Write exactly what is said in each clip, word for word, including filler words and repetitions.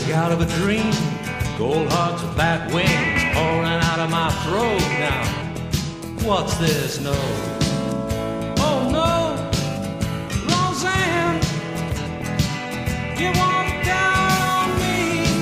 out of a dream. Gold hearts with bat wings pouring out of my throat. Now, what's this note? Oh no, Roseanne, you walked out on me.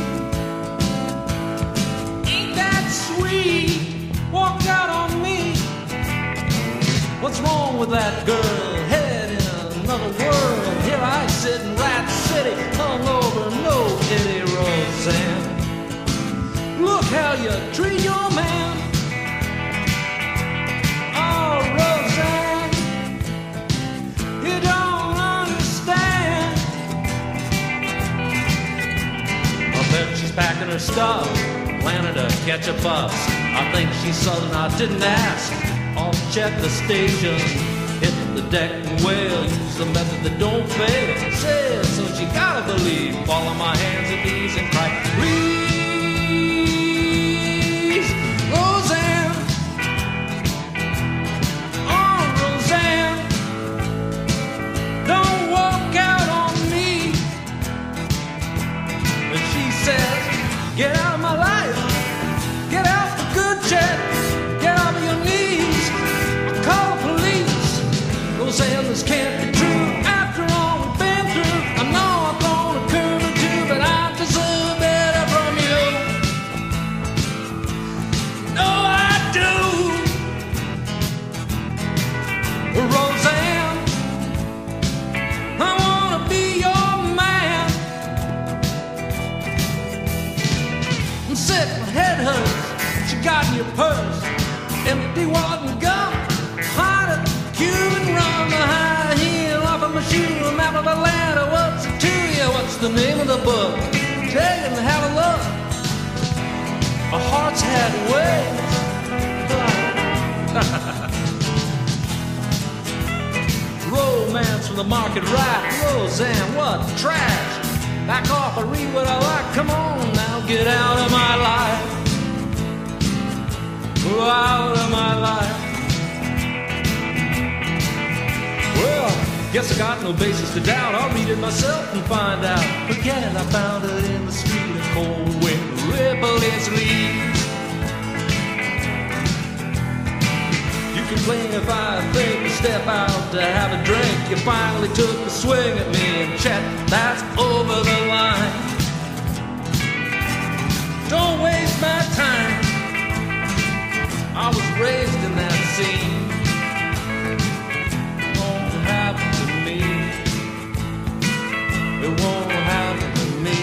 Ain't that sweet? Walked out on me. What's wrong with that girl? Head in another world. Here I sit in Rat City, hung over no pity, Roseanne. Look how you treat your man. Oh, Roseanne, you don't understand. I bet she's packing her stuff, planning to catch a bus. I think she's southern, I didn't ask. I'll check the station, hit the deck and wail. Use the method that don't fail. Says, so she gotta believe. Fall on my hands and knees and cry, please. Get out of my life, get out the good jet, get off your knees, I'll call the police. Roseanne, this can't be true, after all we've been through. I know I'm gonna curve or two, but I deserve better from you. No, I do. Roseanne, I wanna be your man. I'm sick, my head hurts. She got in your purse, empty wallet and gum, hot at Cuban rum, a high heel off of my shoe, a map of Atlanta. What's it to you? What's the name of the book? Taking how to love. Our hearts had ways. Romance from the market right. Roseanne, what trash. Back off, I read what I like. Come on now, get out of my life. Go out of my life. Well, guess I got no basis to doubt. I'll read it myself and find out. Forget it, I found it in the street. A cold wind rippled its leaves. You complain if I think to step out to have a drink. You finally took a swing at me and chat, that's over the line. Don't waste my time. I was raised in that scene. It won't happen to me. It won't happen to me.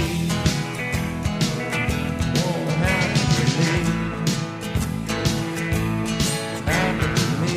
It won't happen to me. Happen to me.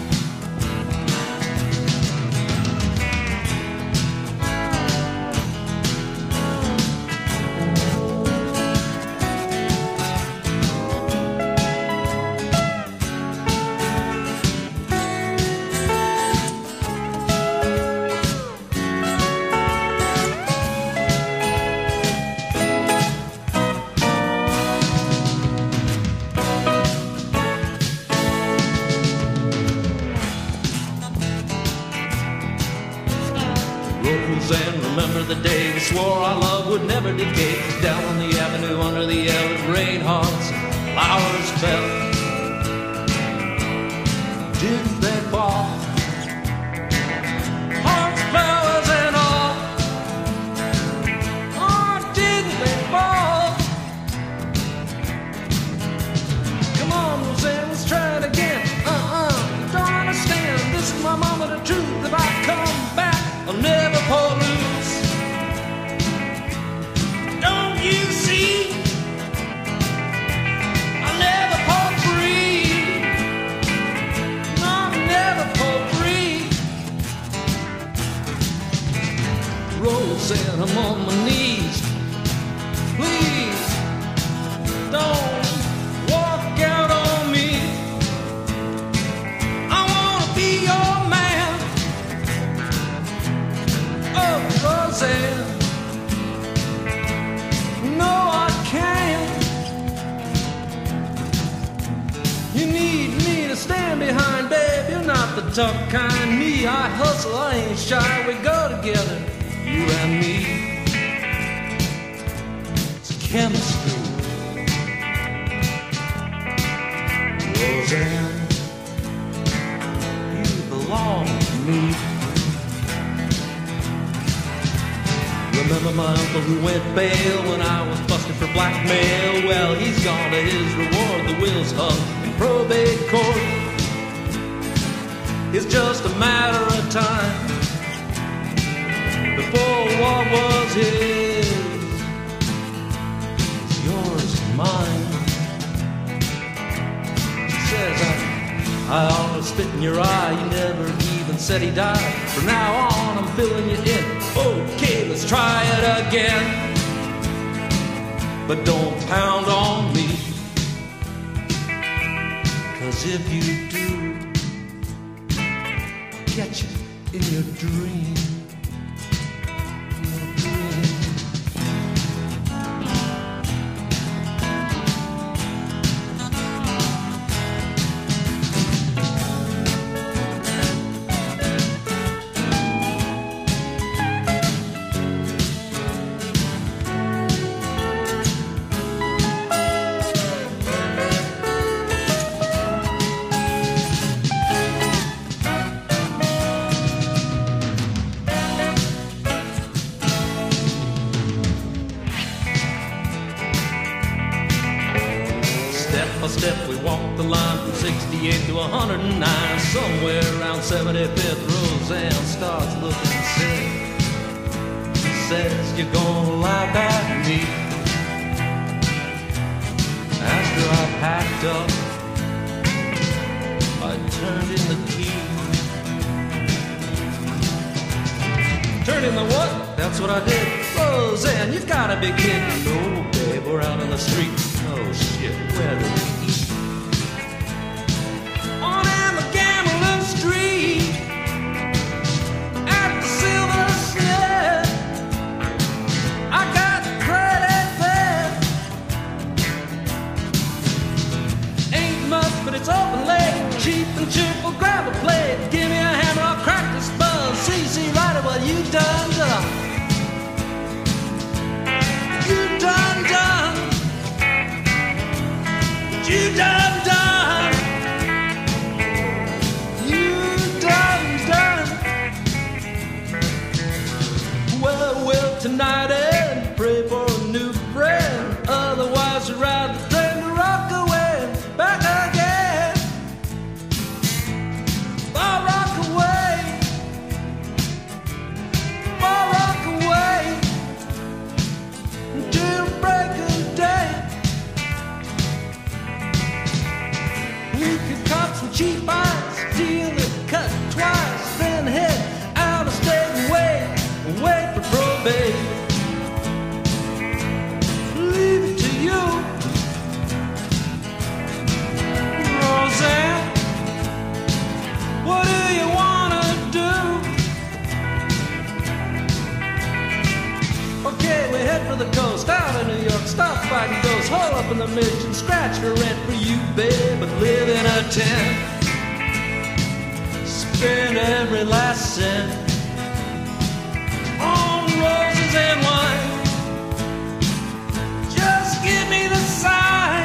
And remember the day we swore our love would never decay. Down on the avenue under the L, it rained hearts, flowers fell. Didn't they fall? Hearts, flowers and all. Oh, didn't they fall? Come on, Roseanne, let's try it again. Uh-uh, don't understand. This is my moment of truth. If I come back, I'll never pour loose. Don't you see? I'll never pour free. No, I'll never pour free. Roseanne, I'm on my knees. Please, don't walk out on me. I wanna be your man. Oh, Roseanne, no, I can't. You need me to stand behind, babe. You're not the tough kind. Me, I hustle, I ain't shy. We go together, you and me. chemistry. Roseanne, you belong to me. Remember my uncle who went bail when I was busted for blackmail? Well, he's gone to his reward. The will's hung in probate court. It's just a matter of time before what was his is yours and mine. He says I, I ought to spit in your eye. You never even said he died. From now on I'm filling you in. Okay, let's try it again. But don't pound on me, 'cause if you do, I'll catch you in your dream. Your dream. Step by step we walk the line from sixty-eight to one hundred nine. Somewhere around seventy-fifth, Roseanne starts looking sick. She says, you're gonna laugh at me. After I packed up, I turned in the key. Turned in the what? That's what I did. Roseanne, you've gotta be kidding. No, babe, we're out on the street. Oh shit, where do we eat? On Amagamalin Street, at the Silver Snare. I got credit there. Ain't much, but it's open late. Cheap and cheerful, grab a plate. Give me a hammer, I'll crack this buzz. See, see, right at what you done done. You done done. You done done. You done done. Well, well, tonight and pray for a new friend. Otherwise, I'd rather train to rock away, back again. Far rock away, far rock away, until break of day. We could cop some cheap ice, deal that cut twice, then head out of state and wait, wait for probate. Leave it to you, Roseanne. What do you wanna do? Okay, we head for the coast, out of New York, stop fighting ghosts, haul up in the mission, scratch for rent for you, babe, but live in a tent. Spend every last cent on roses and wine. Just give me the sign.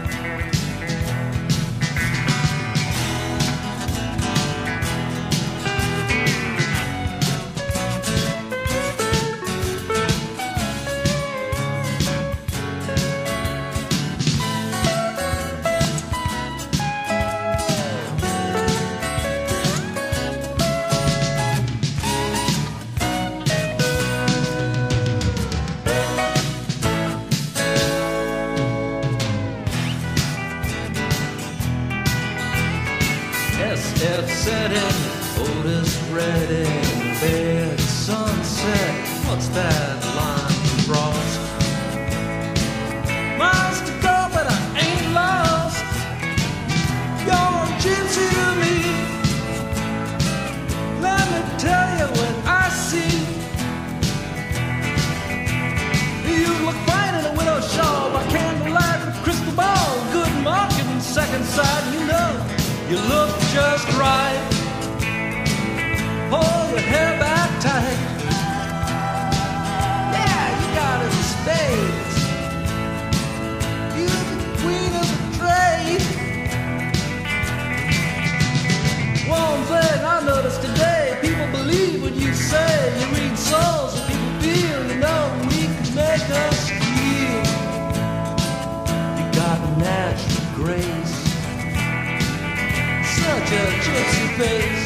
S F setting, Otis Redding, bed sunset. What's that line crossed? Miles to go, but I ain't lost. You're a gypsy to me. Let me tell you what I see. You look fine in a widow's shawl by candlelight with a crystal ball. Good marketing, second sight, you know. You look just right. Hold your hair back tight. Yeah, you got it in spades. race. Such a gypsy face,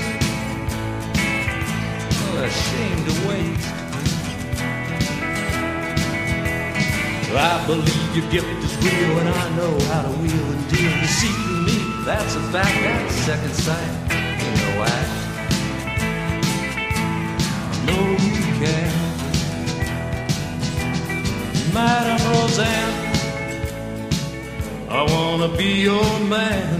oh, a shame to waste. I believe your gift is real, and I know how to wheel and deal. You see through me, that's a fact, that's second sight, ain't no act. I know you can, Madame Roseanne, I wanna be your man.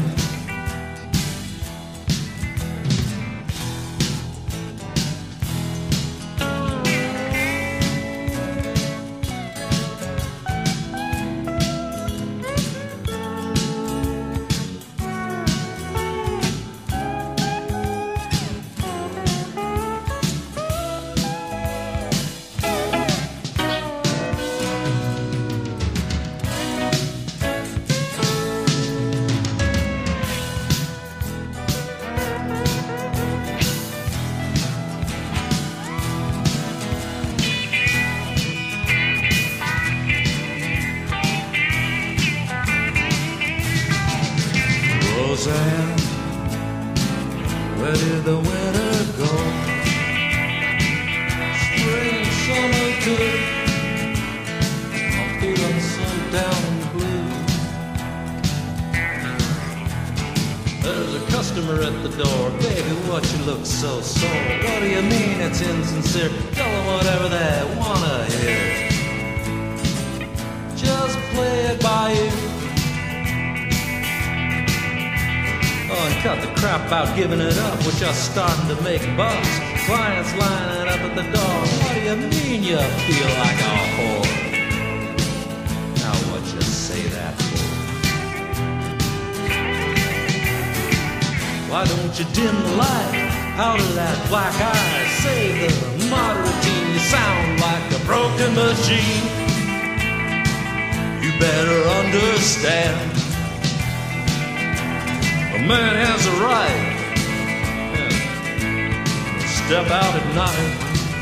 Roseanne, where did the winter go? Spring, summer, good. I'm feeling so down and blue. There's a customer at the door. Baby, what you look so sore? What do you mean it's insincere? Tell them whatever they wanna hear. Just play it by ear. Oh, and cut the crap out giving it up. We're just starting to make bucks. Clients lining up at the door. What do you mean you feel like a whore? Now what you say that for? Why don't you dim the light out of that black eye? Save the moderate routine. You sound like a broken machine. You better understand, a man has a right to step out at night.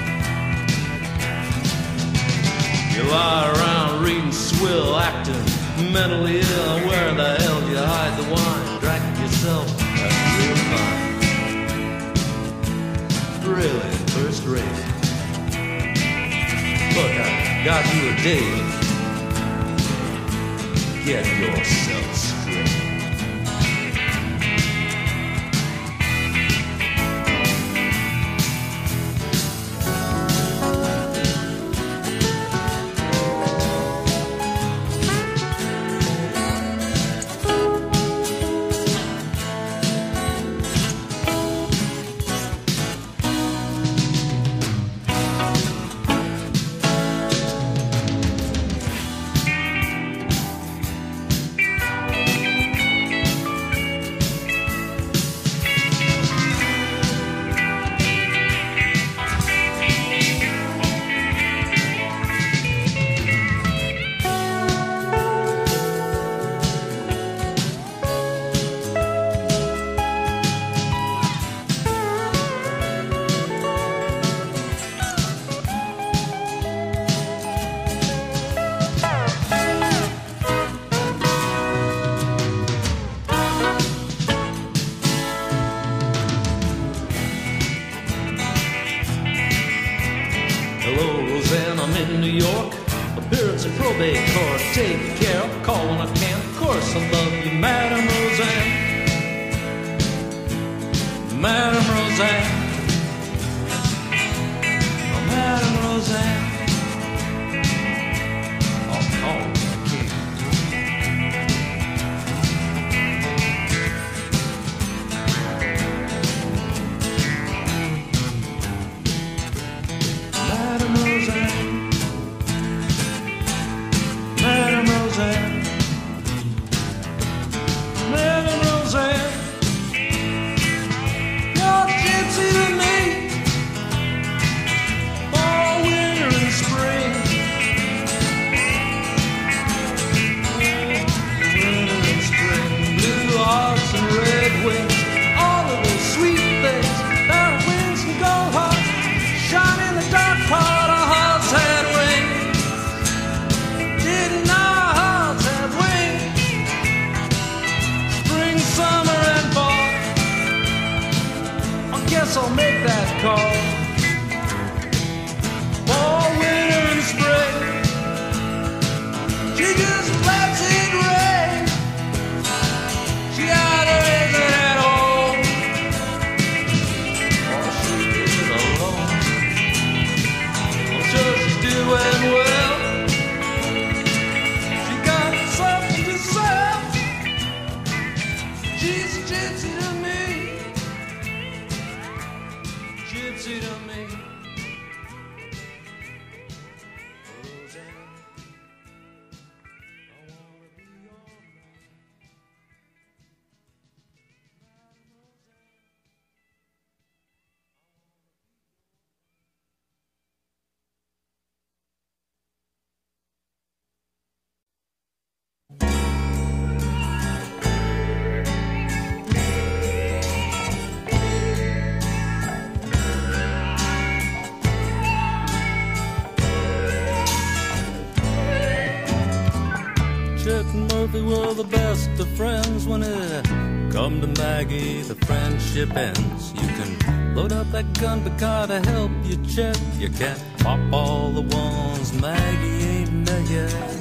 You lie around reading swill, acting mentally ill. Where the hell do you hide the wine? Drag yourself, that's real fine. Really first rate. Look, I got you a date. Get yourself straight. Hello, Roseanne, I'm in New York. Appearance in probate court. Take care, I'll call when I can. Of course I love you, Madame Roseanne. Madame Roseanne. Oh, Madame Roseanne. I'll call when I can. You're gypsy to me, all winter and Murphy were the best of friends. When it come to Maggie, the friendship ends. You can load up that gun, but gotta help you check. You can't pop all the ones Maggie ain't met yet.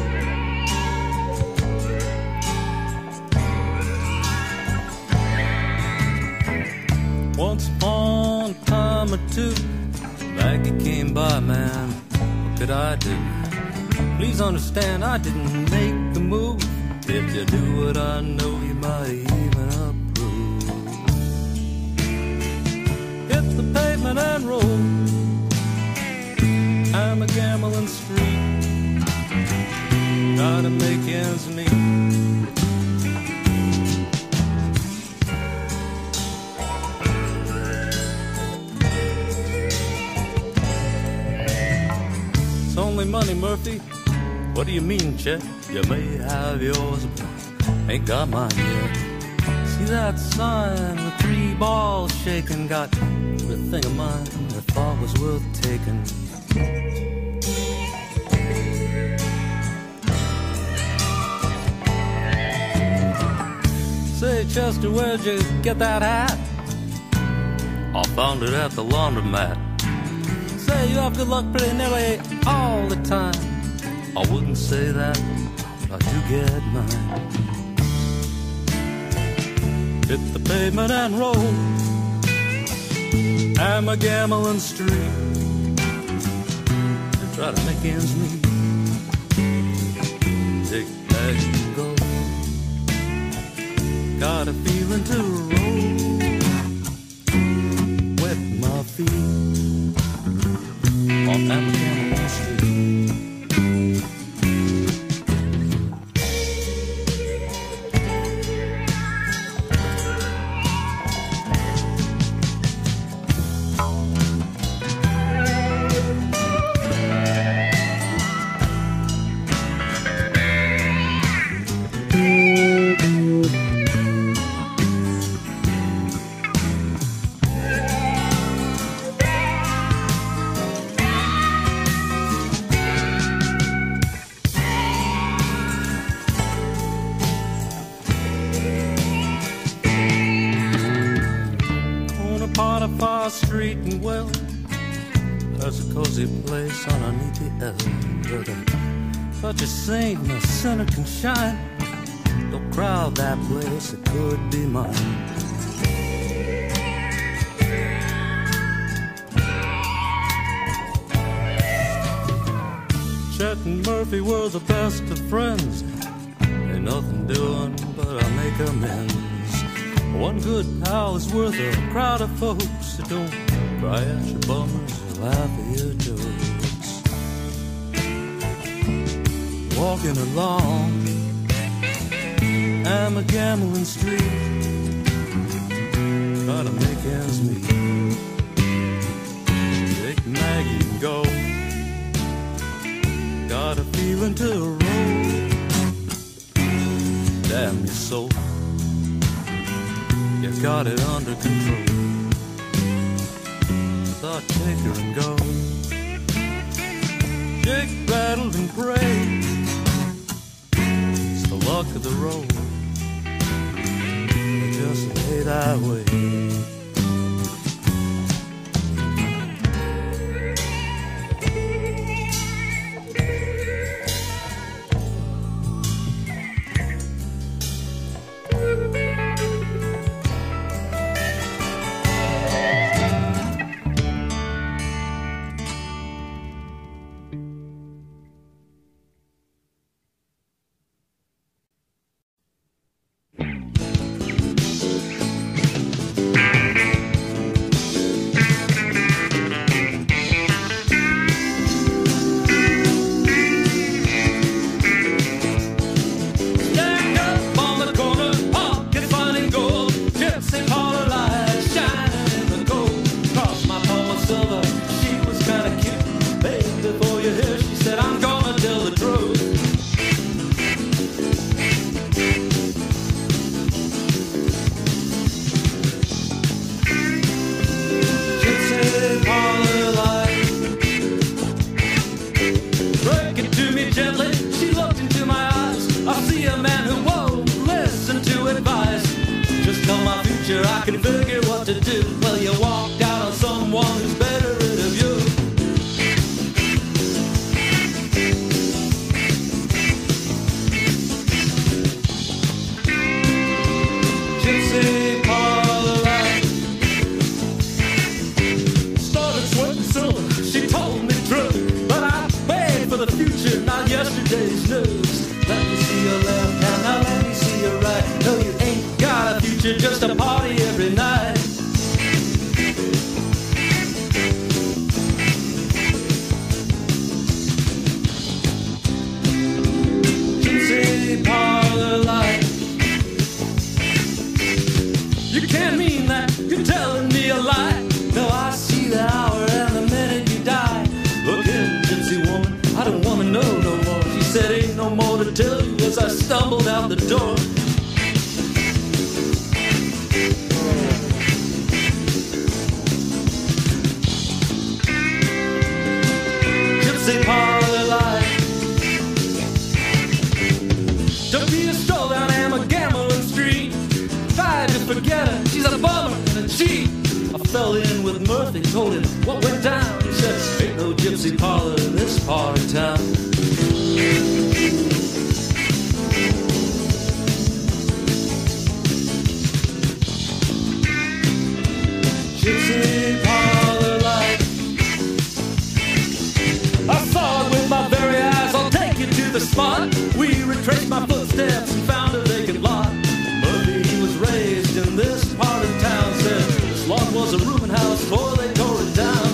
Once upon a time or two, Maggie came by, man, what could I do? Please understand, I didn't make the move. If you do it, I know you might even approve. Hit the pavement and roll, Amagamalin Street. Gotta make ends meet. It's only money, Murphy. What do you mean, Chet? You may have yours, but ain't got mine yet. See that sign with three balls shaking? Got everything of mine I thought was worth taking. Say, Chester, where'd you get that hat? I found it at the laundromat. Say, you have good luck pretty nearly all the time. I wouldn't say that, but I do get mine. Hit the pavement and roll, Amagamalin Street, and try to make ends meet. Take back and go. Got a feeling to roll, wet my feet on Amagamalin Street. Potiphar Street and well, there's a cozy place underneath the L. But such a saint and a sinner can shine. Don't crowd that place, it could be mine. Chet and Murphy were the best of friends. Ain't nothing doing but I make amends. One good pal is worth a crowd of folks that don't cry at your bummers or laugh at your jokes. Walking along Amagamalin Street, trying to make ends meet. Take Maggie and go. Got a feeling to roll. Damn your soul, you got it under control. Thought take her and go. Shake, rattle, and pray. It's the luck of the road. They just lay that way. for the future, not yesterday's news. Let me see your left hand, now let me see your right. No, you ain't got a future, just a party every night. Gypsy parlor life. You can't mean that, you're telling me a lie. No, I see the hour and the minute you die. Look here, gypsy woman, I don't wanna know no more. She said ain't no more to tell you as I stumbled out the door. Gypsy parlor life. Took me a stroll down Amagamalin Street. Tried to forget her, she's a bummer and a cheat. I fell in with Murphy, told him what went down. He said, ain't no gypsy parlor in this part of town. Gypsy parlor life. I saw it with my very eyes, I'll take you to the spot. We retraced my footsteps and found a vacant lot. Murphy, he was raised in this part of town, said this lot was a rooming house before they tore it down.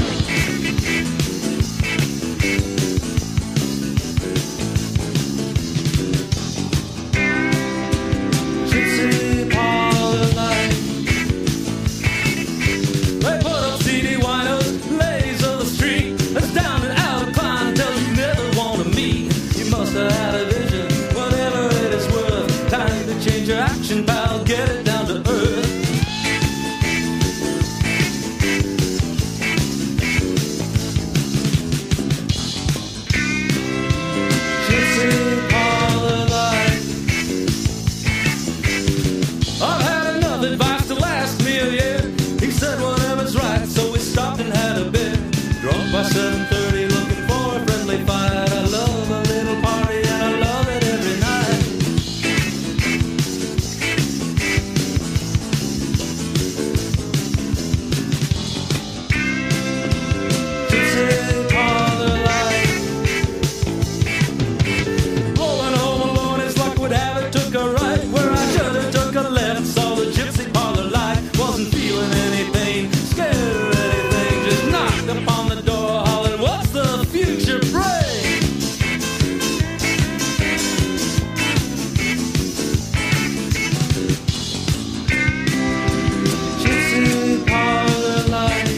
Gypsy parlor life. They put up C D winos, lays on the street. That's down and out of clientele you never want to meet. You must have had a vision, whatever it is worth. Time to change your action, pal, get it down to earth. Gypsy parlor life. I've had enough advice to last me a year. He said whatever's right, so we stopped and had a beer. Drunk by seven thirty, looking for a friendly fight. I love a little party and I love it every night. Gypsy parlor life. Rolling home alone, it's like would have it took a right where I should have took a left. Saw the gypsy parlor light, wasn't feeling any pain, scared or anything. Just knocked upon the door, hollering, what's the future bring? Gypsy parlor life.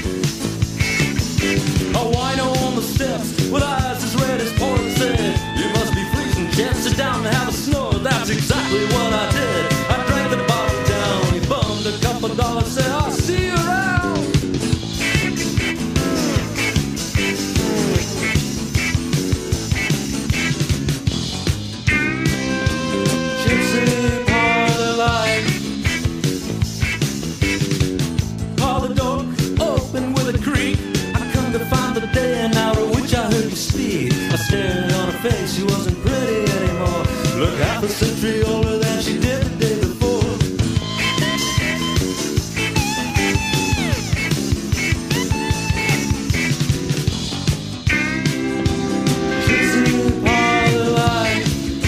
A wino on the steps with eyes as red as pork said, you must be freezing, can't sit down and have a snore. That's exactly what I did. I drank the bottle down. He bummed a couple dollars, said I'll see you around. Gypsy parlor life. Parlor door open with a creak. I come to find the day and hour which I heard you speak. I stared on her face, she wasn't pretty anymore. Look half a century older than she did the day before. Gypsy parlor life.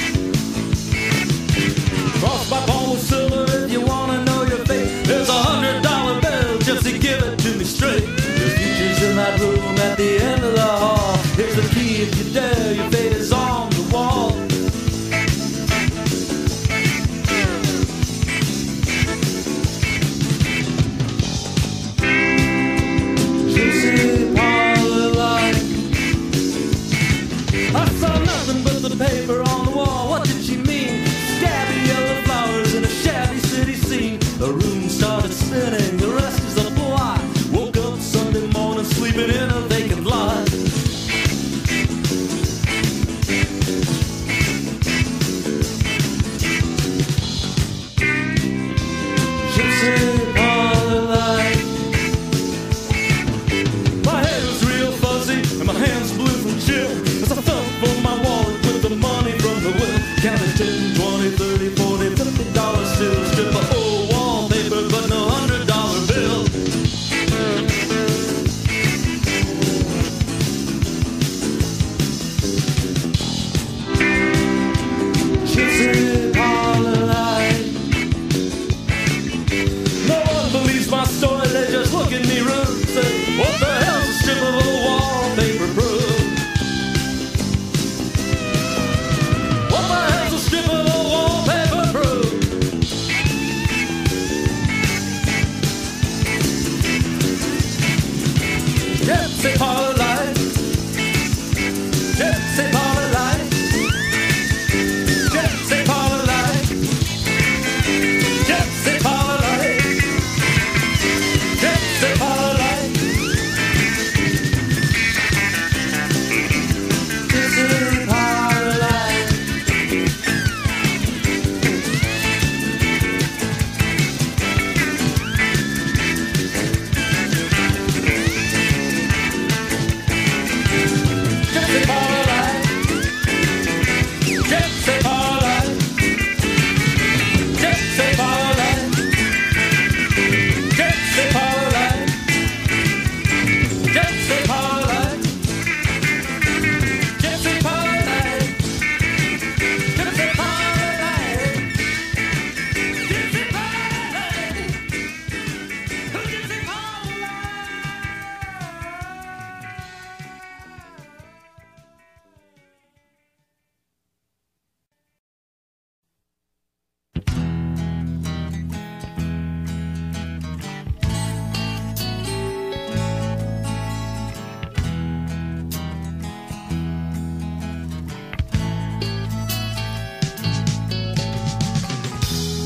Cross by Paul Silver if you wanna know your fate. There's a hundred dollar bill, gypsy, give it to me straight. Your future's in that room at the end of the hall. Here's the key if you dare, your fate is on the wall. Gypsy parlor life. I saw nothing but the paper on the wall. What did she mean? Scabby yellow flowers in a shabby city scene. The room started spinning, the rest is a plot. Woke up Sunday morning sleeping in a vacant lot. Gypsy parlor life. My head was real fuzzy and my hands blew from chill as I felt for my wallet with the money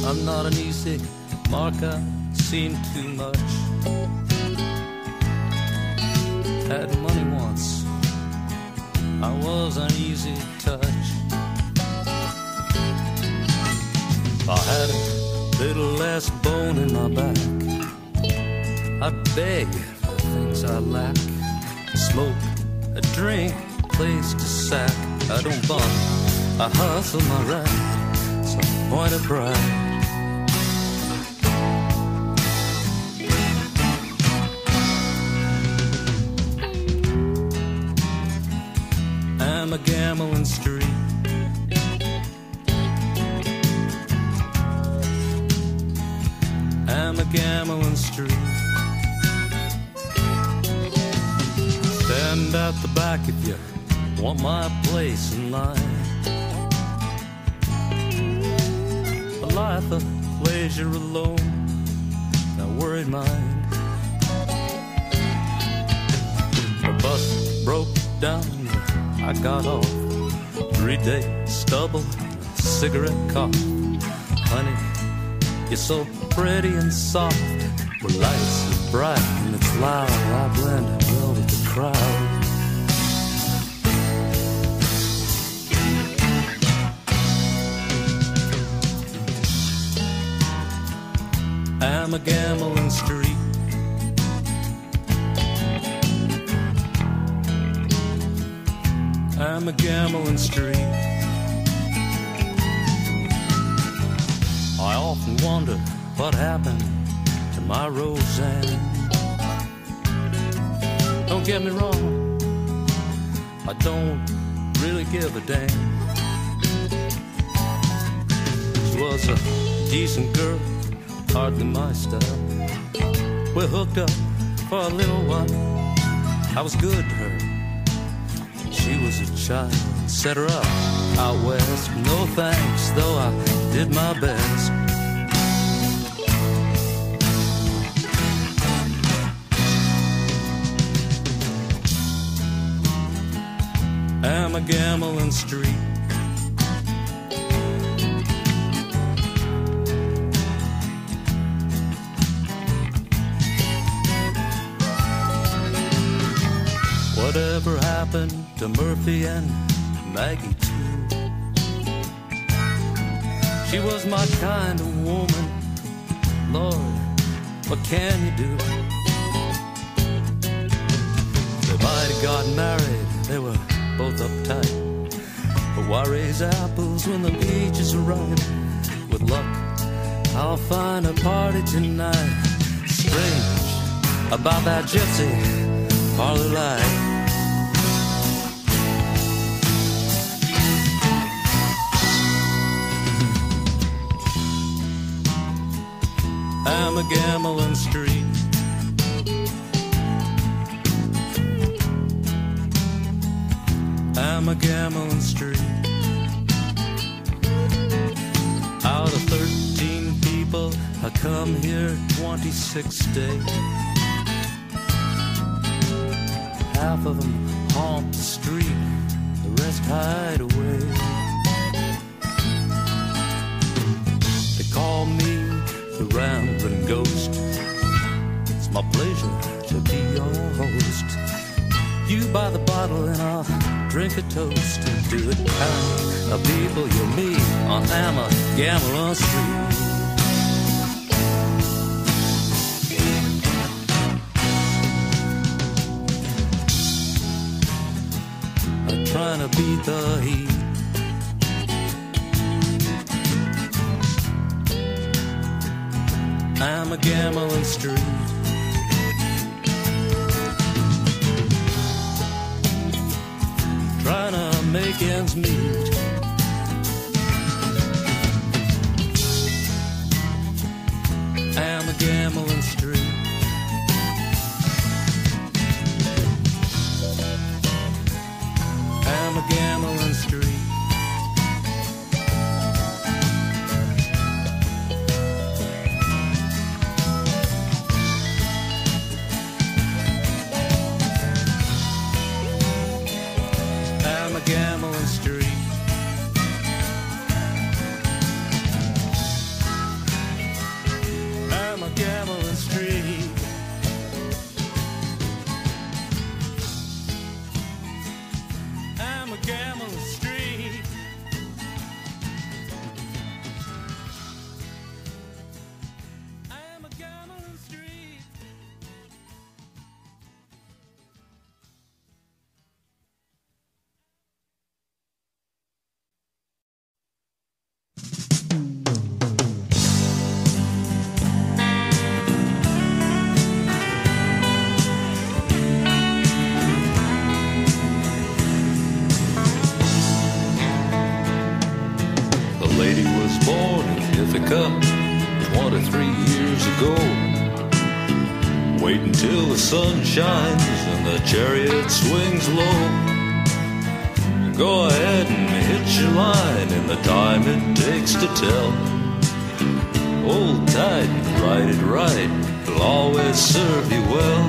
I'm not an easy mark, I've seen too much. Had money once, I was an easy touch. If I had a little less bone in my back, I'd beg for the things I lack. Smoke, a drink, place to sack. I don't bum, I hustle my ride, some point of pride. Amagamalin Street, Amagamalin Street. Stand at the back if you want my place in line. A life of pleasure alone, no worried mind. The bus broke down, I got off. Three-day stubble, cigarette cough. Honey, you're so pretty and soft. Well, lights are bright and it's loud. I blend well with the crowd. Amagamalin Street, Amagamalin Street. I often wonder what happened to my Roseanne. Don't get me wrong, I don't really give a damn. She was a decent girl, hardly my style. We hooked up for a little while, I was good to her. She was a child, set her up out west. No thanks, though I did my best. Amagamalin Street, whatever happened to Murphy and Maggie too? She was my kind of woman. Lord, what can you do? They might have got married, they were both uptight, but why raise apples when the peaches are ripe? With luck, I'll find a party tonight. Strange about that gypsy parlor life. Amagamalin Street, Amagamalin Street. Out of thirteen people, I come here twenty-six days. Half of them haunt the street, the rest hide away. They call me the rambling ghost. It's my pleasure to be your host. You buy the bottle and I'll drink a toast to the kind of people you'll meet on Amagamalin Street. I'm trying to beat the heat. Amagamalin Street, trying to make ends meet. Amagamalin Street, Amagamalin Street. Amagamalin Street, lady was born in Ithaca twenty-three years ago. Wait until the sun shines and the chariot swings low. Go ahead and hitch your line in the time it takes to tell. Hold tight and ride it right, it'll always serve you well.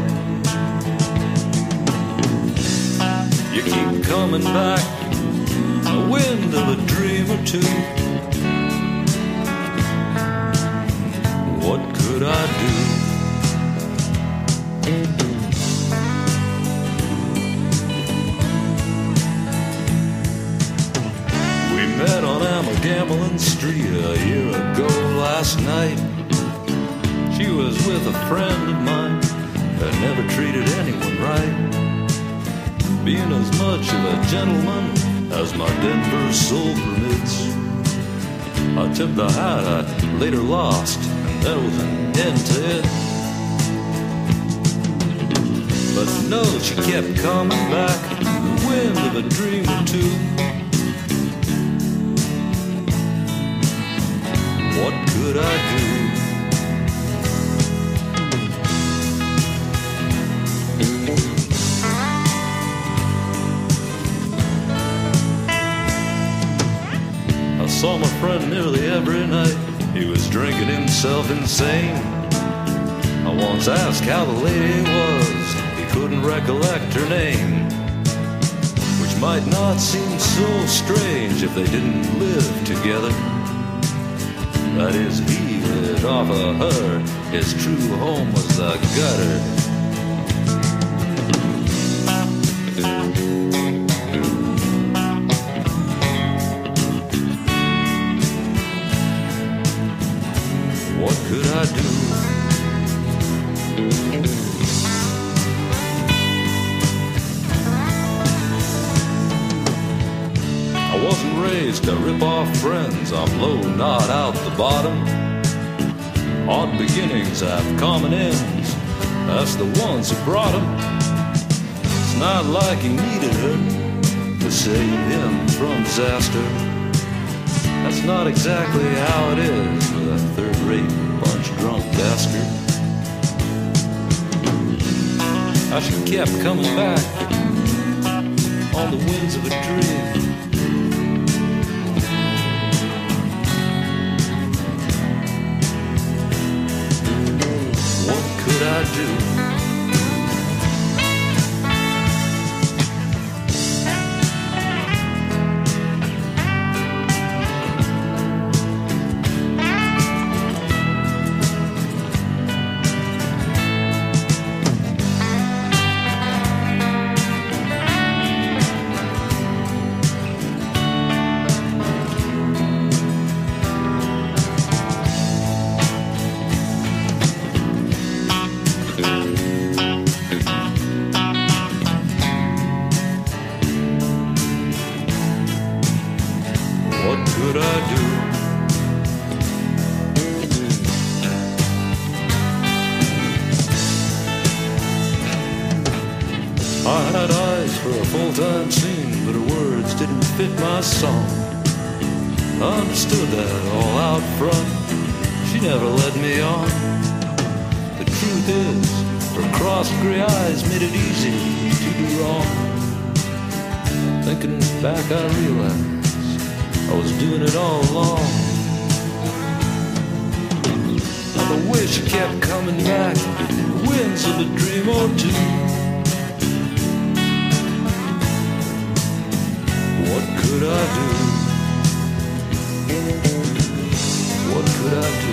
You keep coming back, the wind of a dream or two. What could I do? We met on Amagamalin Street a year ago last night. She was with a friend of mine that never treated anyone right, being as much of a gentleman as my Denver soul permits. I tipped the hat I later lost, and that was an end to it. But no, she kept coming back, the wind of a dream or two. What could I do? I saw my friend nearly every night. He was drinking himself insane. I once asked how the lady was. He couldn't recollect her name, which might not seem so strange if they didn't live together. That is, he lived off of her. His true home was the gutter. What could I do? I wasn't raised to rip off friends. I'm low, not out the bottom. Odd beginnings have common ends. That's the ones who brought them. It's not like he needed her to save him from disaster. That's not exactly how it is with a third-rate, punch-drunk bastard. How she kept coming back on the winds of a dream. What could I do? What could I do? I had eyes for a full-time scene, but her words didn't fit my song. I understood that all out front. She never led me on. The truth is, her crossed gray eyes made it easy to do wrong. Thinking back, I realized I was doing it all along. Now the way she kept coming back, the winds of a dream or two. What could I do? What could I do?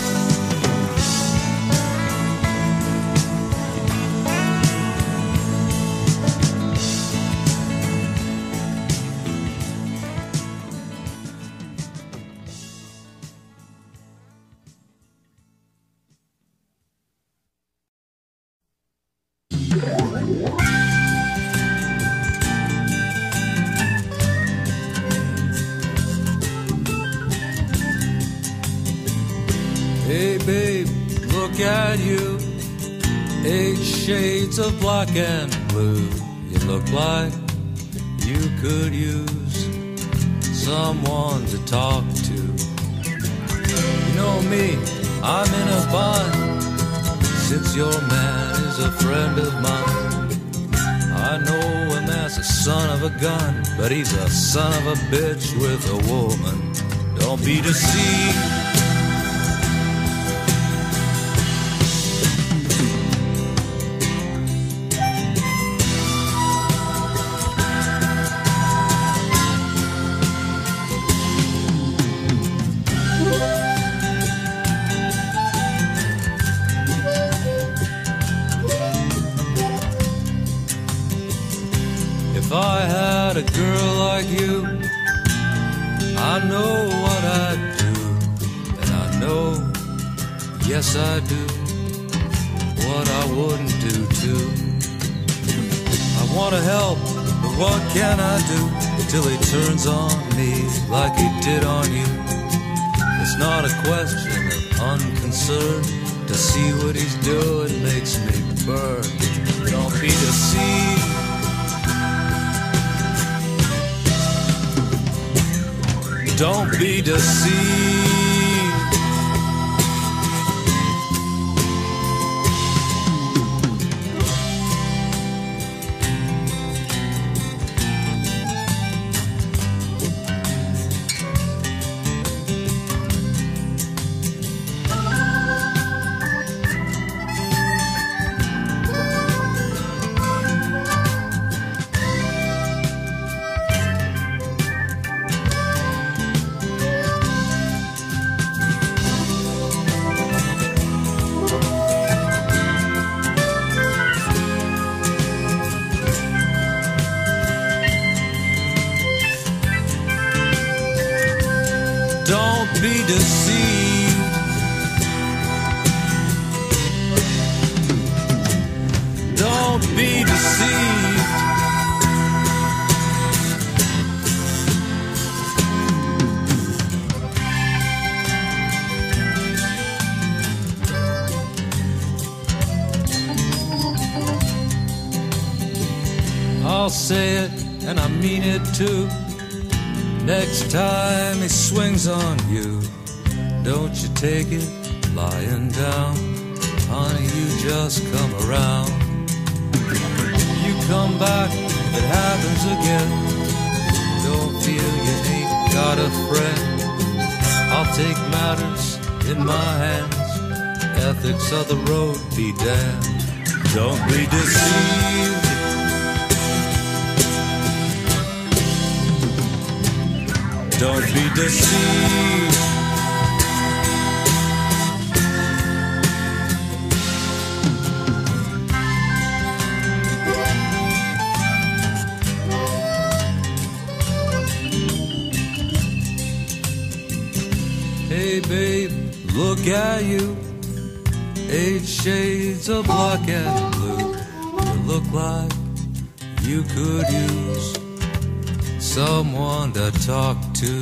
Hey babe, look at you, eight shades of black and blue. You look like you could use someone to talk to. You know me, I'm in a bind, since your man is a friend of mine. I know him as a son of a gun, but he's a son of a bitch with a woman. Don't be deceived. If I had a girl like you, I know what I'd do, and I know, yes I do, what I wouldn't do too. I want to help, but what can I do till he turns on me like he did on you? It's not a question of unconcern, to see what he's doing makes me burn. Don't be deceived. Don't be deceived. Don't be deceived. Don't be deceived. I'll say it, and I mean it too. Next time he swings on you, don't you take it lying down. Honey, you just come around. You come back, it happens again. Don't feel you ain't got a friend. I'll take matters in my hands. Ethics of the road be damned. Don't be deceived. Don't be deceived. Hey babe, look at you. Eight shades of black and blue. You look like you could use someone to talk to.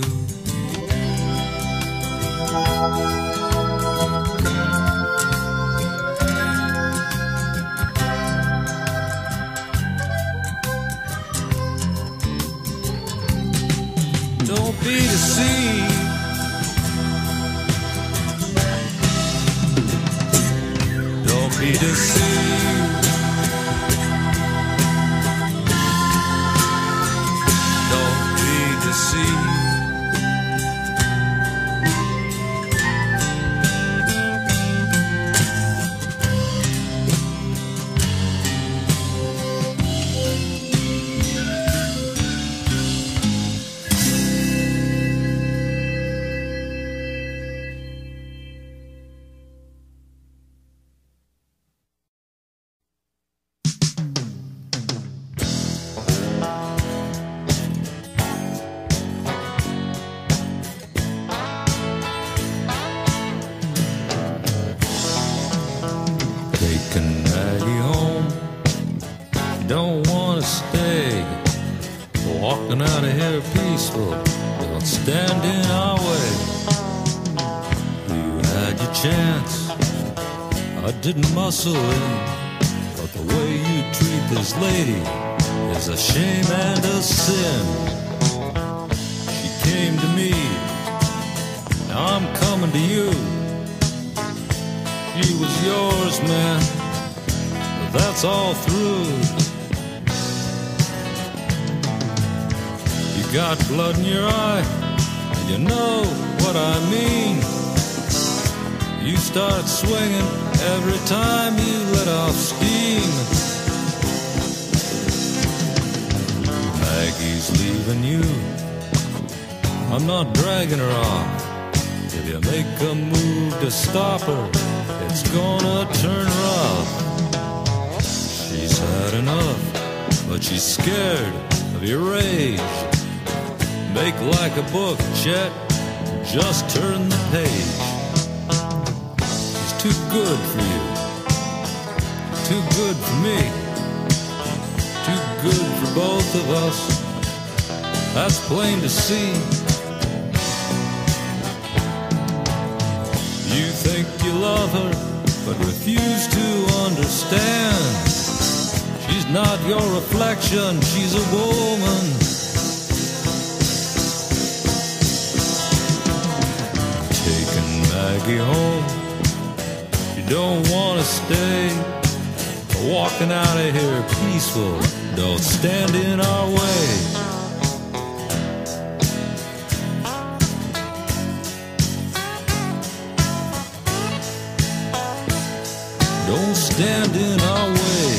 Don't be deceived. Don't be deceived. See. Don't wanna stay. Walking out of here peaceful, don't stand in our way. You had your chance, I didn't muscle in, but the way you treat this lady is a shame and a sin. She came coming to you. She was yours, man, but that's all through. You got blood in your eye, and you know what I mean. You start swinging every time you let off steam. Maggie's leaving you, I'm not dragging her off. If you make a move to stop her, it's gonna turn rough. She's had enough, but she's scared of your rage. Make like a book, Chet, just turn the page. She's too good for you, too good for me, too good for both of us. That's plain to see. You think you love her, but refuse to understand. She's not your reflection, she's a woman. Taking Maggie home, you don't want to stay. Walking out of here peaceful, don't stand in our way. Don't stand in our way.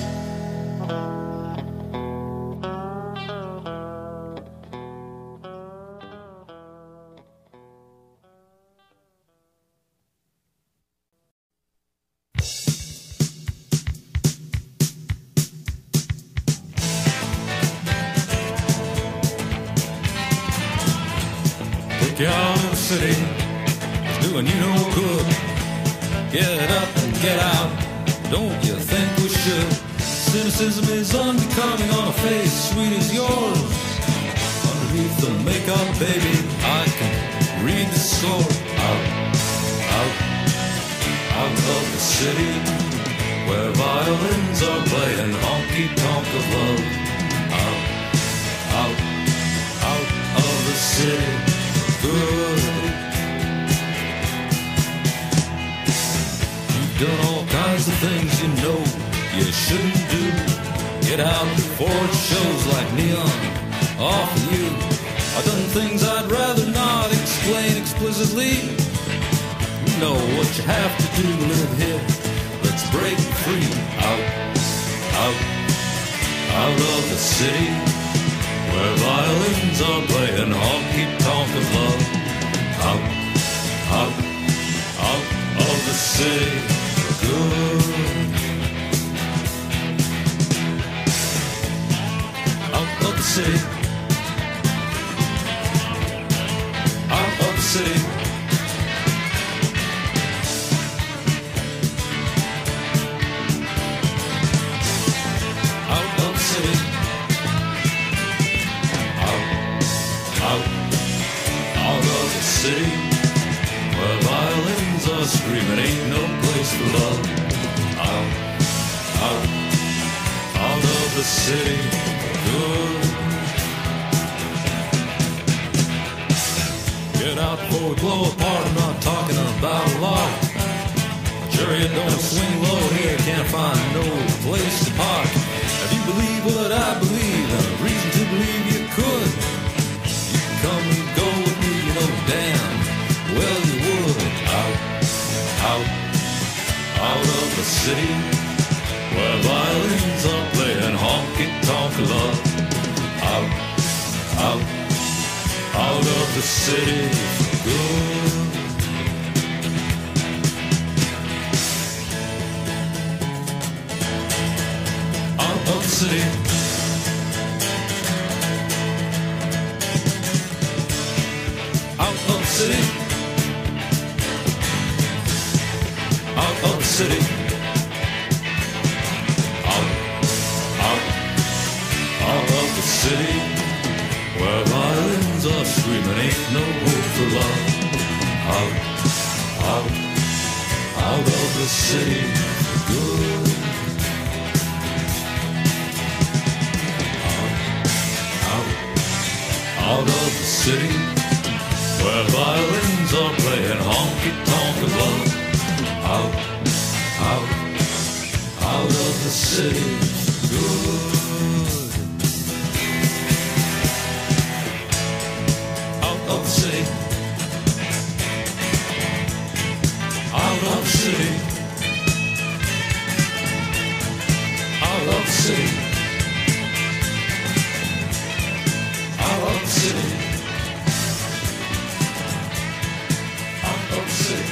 Take you out of the city, it's doing you no good. Get up and get out, don't you think we should? Cynicism is unbecoming on a face sweet as yours. Underneath the makeup, baby, I can read the score. Out, out, out of the city, where violins are playing honky-tonk of love. Out, out, out of the city, good. Done all kinds of things you know you shouldn't do. Get out before it shows like neon off of you. I've done things I'd rather not explain explicitly. You know what you have to do to live here. Let's break free. Out, out, out of the city, where violins are playing honky-tonk of love. Out, out, out of the city. Good. Out of the city, out of the city. Out of the city. Out, out, out of the city, where violins are screaming, ain't no place for love. Out, out, out of the city, good. Get out before we blow apart, I'm not talking about a lot. Chariot don't swing low here, can't find no place to park. If you believe what I believe, and a reason to believe you could, you can come and go with me, you know damn well you would. Out, out, out of the city, where violins are playing honky-tonk love. Out, out, out of the city for good. Out of the city, out of the city, out of the city, out, out, out of the city, where violins are screaming, ain't no hope for love. Out, out, out of the city, good. Out, out, out of the city, where violins are playing honky-tonk above. Out, out, out of the city, good. Out of the city, out of the city, out of the city, out of the city, out of the city.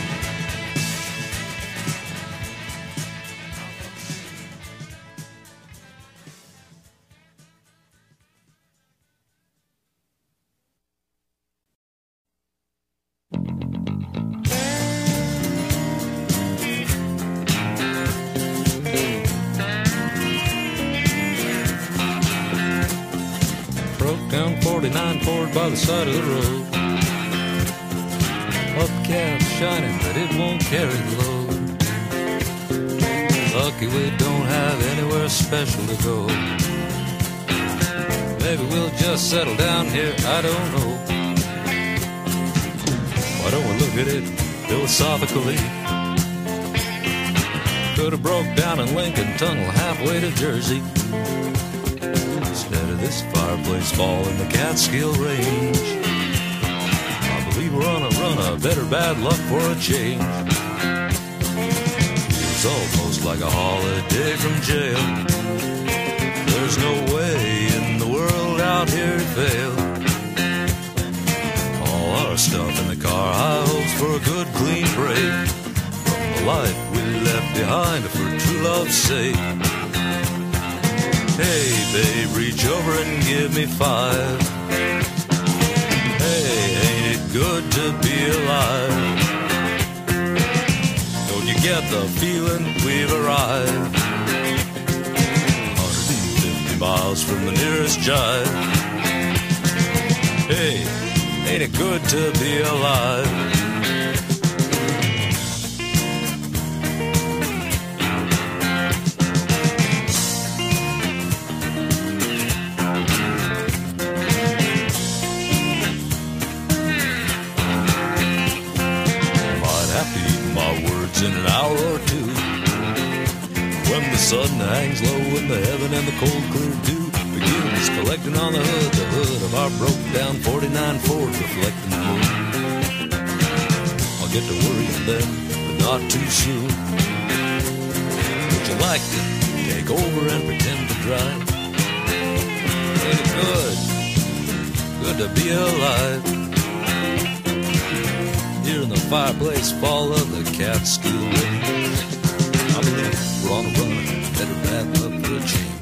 forty-nine Ford by the side of the road. Hubcap shining, but it won't carry the load. Lucky we don't have anywhere special to go. Maybe we'll just settle down here, I don't know. Why don't we look at it philosophically? Could have broke down in Lincoln Tunnel halfway to Jersey. Instead of this fireplace fall in the Catskill Range, I believe we're on a run of better bad luck for a change. It's almost like a holiday from jail. There's no way in the world out here to fail. All our stuff in the car, high hopes for a good clean break from the life we left behind for true love's sake. Hey, babe, reach over and give me five. Hey, ain't it good to be alive? Don't you get the feeling we've arrived? one hundred fifty miles from the nearest jive. Hey, ain't it good to be alive? In an hour or two, when the sun hangs low in the heaven and the cold clear dew begins collecting on the hood, the hood of our broke down forty-nine Ford reflecting the moon. I'll get to worrying then, but not too soon. Would you like to take over and pretend to drive? Ain't it good, good to be alive? Here in the fireplace fall of the Catskill Range, I believe we're on a run, better bad luck for a change.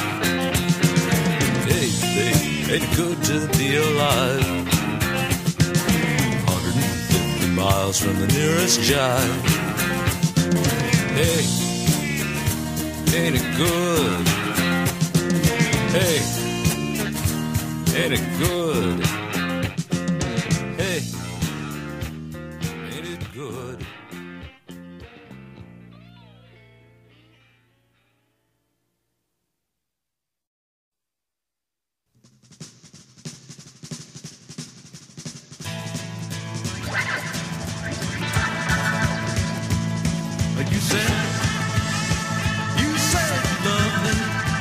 Hey, babe, ain't it good to be alive? one hundred fifty miles from the nearest jive. Hey, ain't it good? Hey, ain't it good? Hey, ain't it good? You said, you said you loved me.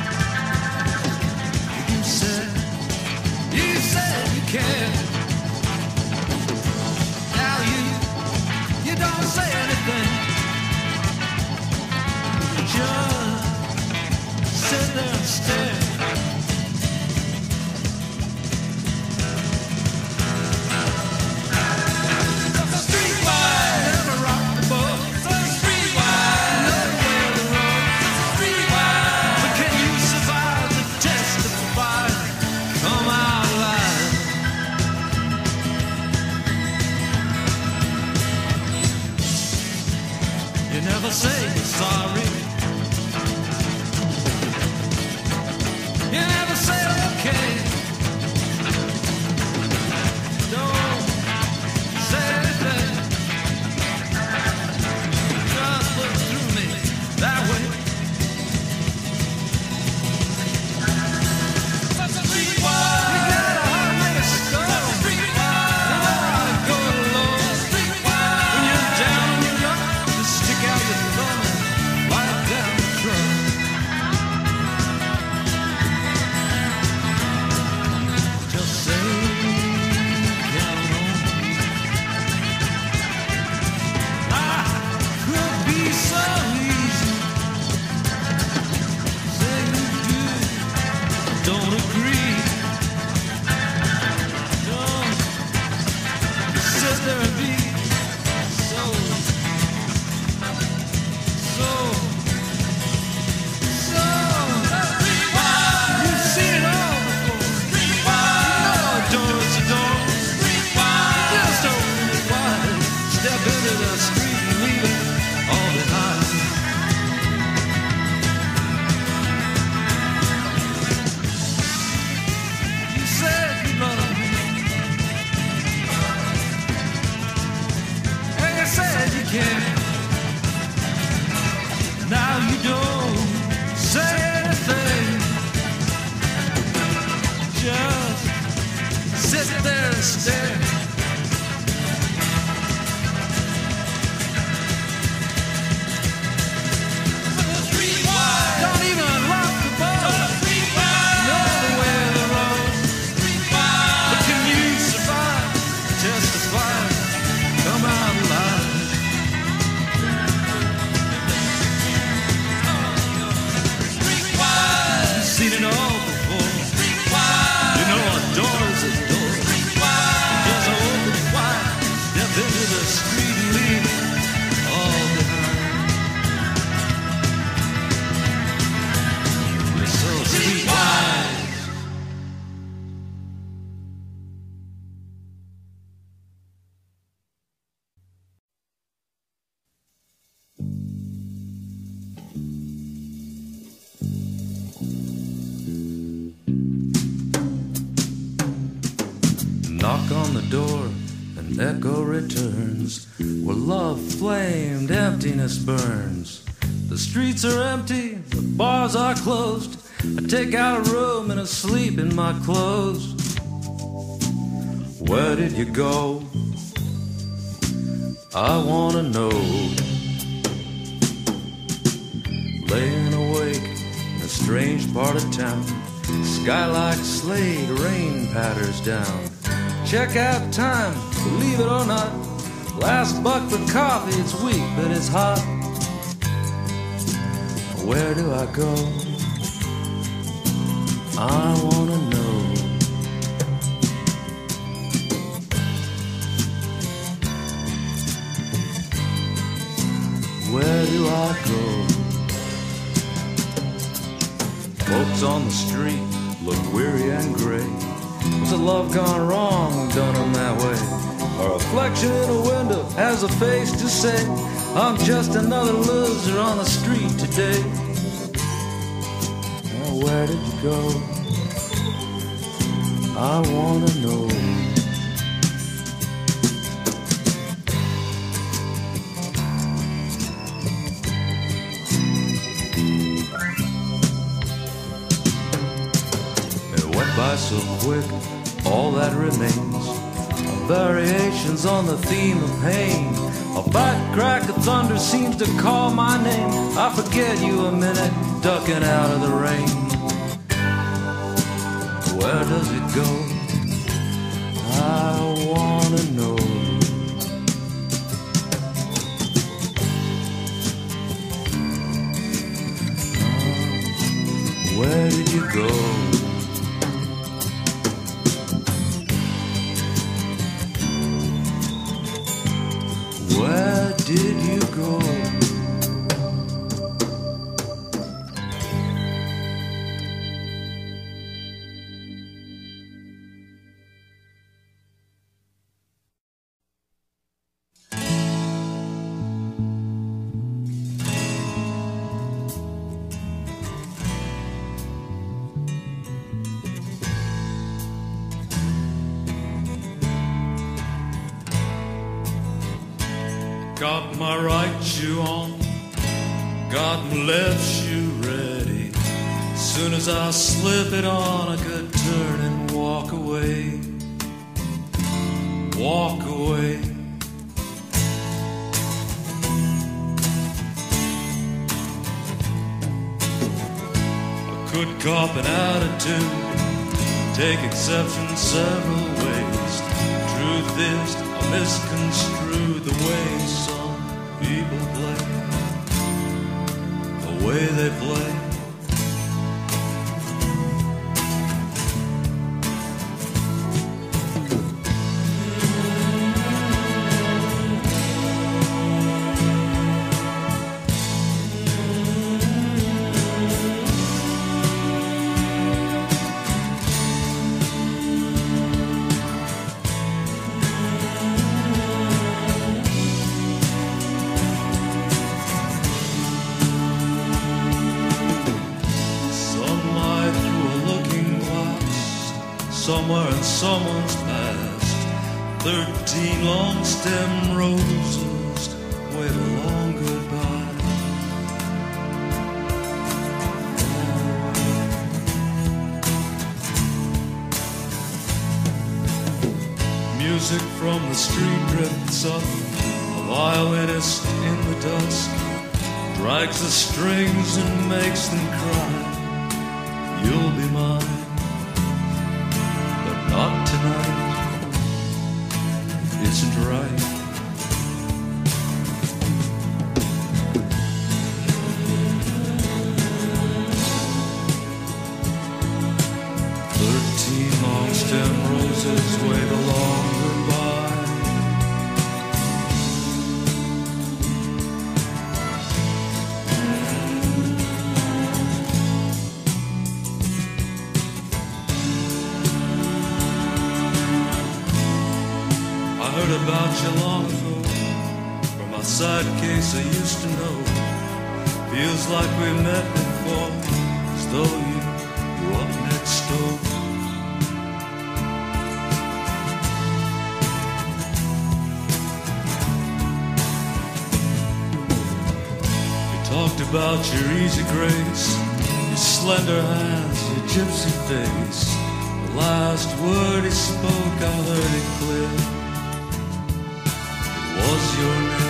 You said, you said you cared. Now you, you don't say anything. You just sit there and stare. just sit there and stare. Don't even rock the boat. Know the way to roll. But can you survive? Testify. Come out alive. You've seen it all before. You know a door is a door. Doors are open wide. Step into the street and leave all behind. You're so streetwise. Knock on the door, an echo returns. Where love flamed, emptiness burns. The streets are empty, the bars are closed. I take out a room and asleep in my clothes. Where did you go? I wanna know. Laying awake in a strange part of town. Sky like slate, rain patters down. Check out time, believe it or not. Last buck for coffee, it's weak but it's hot. Where do I go? I wanna know. Where do I go? Folks on the street look weary and gray. Was a love gone wrong, done them that way? A reflection in a window has a face to say, I'm just another loser on the street today. Now where did you go? I wanna know. It went by so quick, all that remains are variations on the theme of pain. A fat crack of thunder seems to call my name. I forget you a minute, ducking out of the rain. Where does it go? I wanna know. Where did you go? Where did you go? Got my right shoe on, got my left shoe ready. Soon as I slip it on, I could turn and walk away. Walk away. I could cop an attitude, take exception several ways. Truth is, I misconstrue the way some people play, the way they play. Somewhere in someone's past, thirteen long stem roses wave a long goodbye. Music from the street drifts up. A violinist in the dusk drags the strings and makes them cry. You'll be mine, but not tonight. Isn't right. Thirteen long stem roses wave along goodbye. I heard about you long ago from my side case I used to know. Feels like we met before, as though you were up next door. Talked about your easy grace, your slender hands, your gypsy face. The last word he spoke, I heard it clear. It was your name.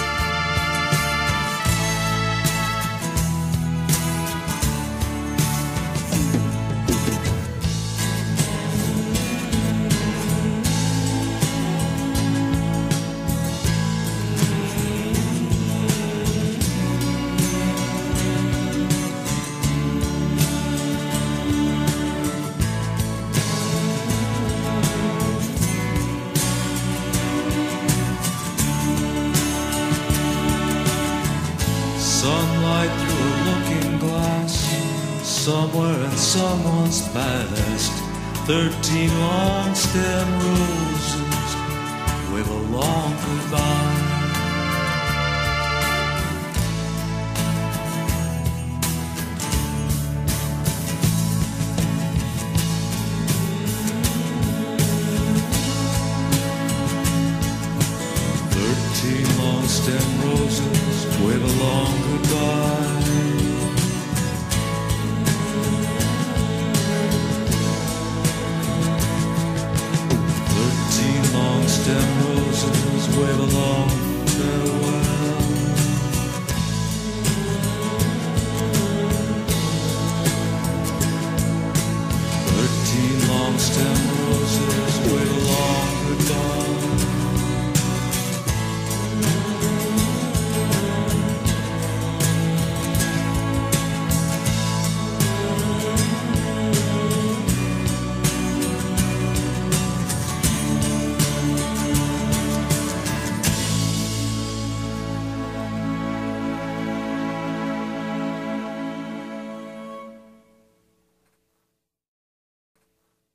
Sunlight through a looking glass, somewhere in someone's past. Thirteen long stem roses wave a long goodbye. Thirteen long stem roses wave a long goodbye. Thirteen long stem roses wave a long farewell.